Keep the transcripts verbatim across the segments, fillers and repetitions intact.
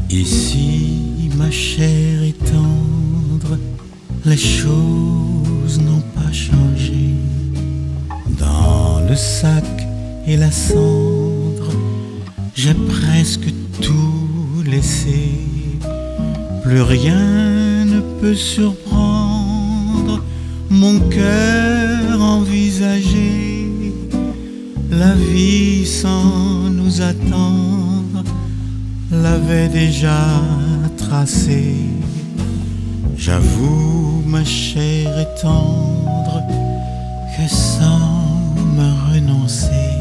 Ici, ma chère est tendre, les choses n'ont pas changé. Dans le sac et la cendre, j'ai presque tout laissé. Plus rien ne peut surprendre mon cœur envisagé. La vie sans nous attendre l'avait déjà tracé. J'avoue, ma chère et tendre, que sans me renoncer,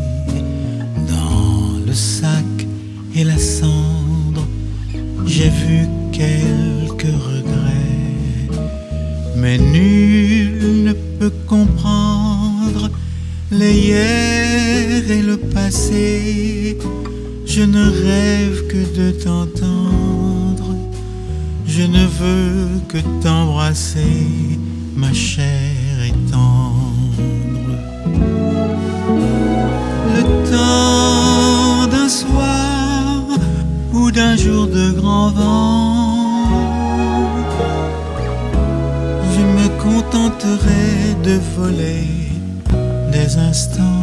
dans le sac et la cendre, j'ai vu quelques regrets. Mais nul ne peut comprendre les hier et le passé. Je ne rêve que de t'entendre, je ne veux que t'embrasser, ma chère et tendre. Le temps d'un soir ou d'un jour de grand vent, je me contenterai de voler des instants.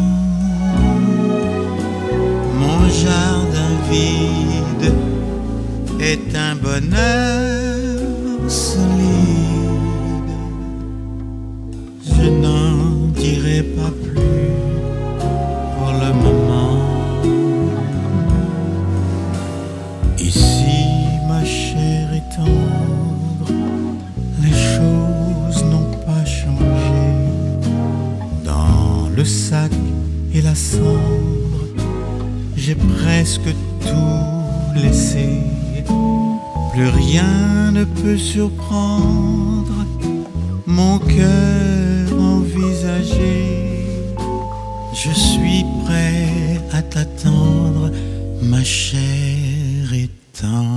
Mon jardin vide est un bonheur solide. Je n'en dirai pas plus pour le moment. Ici, ma chère et tendre, les choses n'ont pas changé. Dans le sac et la cendre, j'ai presque tout laissé. Plus rien ne peut surprendre mon cœur envisagé. Je suis prêt à t'attendre, ma chère et tendre.